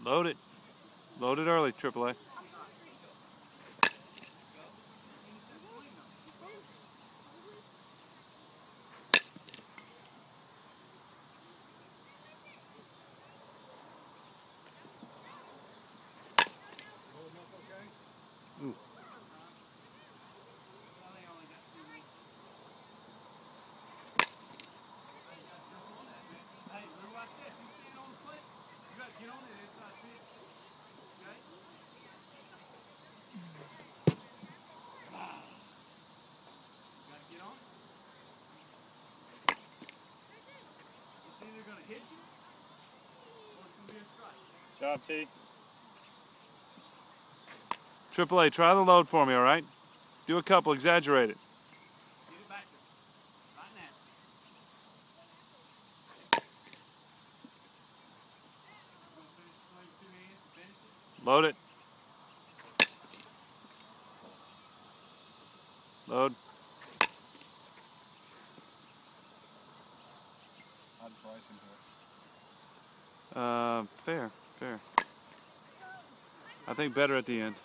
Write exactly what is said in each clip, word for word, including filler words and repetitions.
Load it. Load it early, triple A. Ooh. Get on it inside pitch. Okay? Wow. You gotta get on it. It's either gonna hit you or it's gonna be a strike. Job, T. triple A, try the load for me, all right? Do a couple, exaggerate it. Get it back there. Right now. Load it. Load. How'd Bryson do it? Uh, fair, fair. I think better at the end.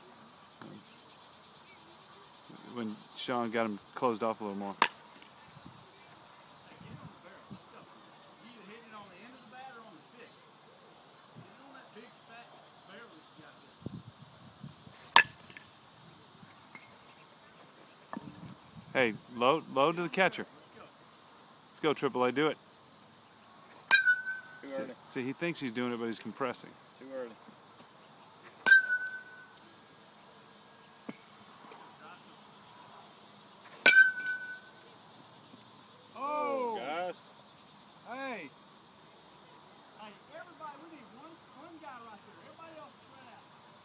When Sean got him closed off a little more. Hey, load, load to the catcher. Let's go, triple A, do it. Too early. See, see, he thinks he's doing it, but he's compressing. Too early. Oh, guys. Hey. Hey, everybody, we need one, one guy right there. Everybody else spread out.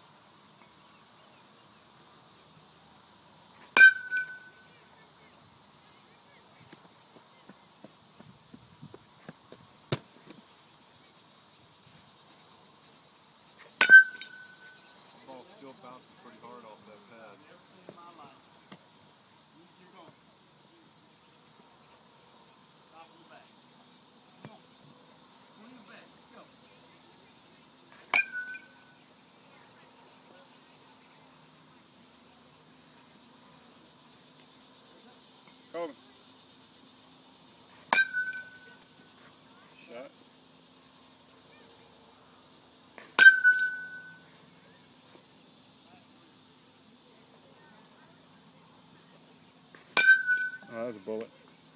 The ball still bounces pretty hard off that pad. Never seen in my life. You're going. Top of the bag. Come on. Swing the bag. Let's go. Colvin. Shot. Oh, that was a bullet.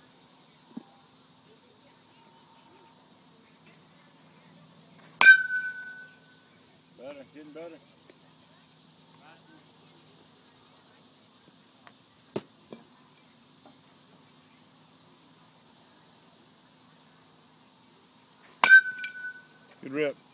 Better, getting better. Good rip.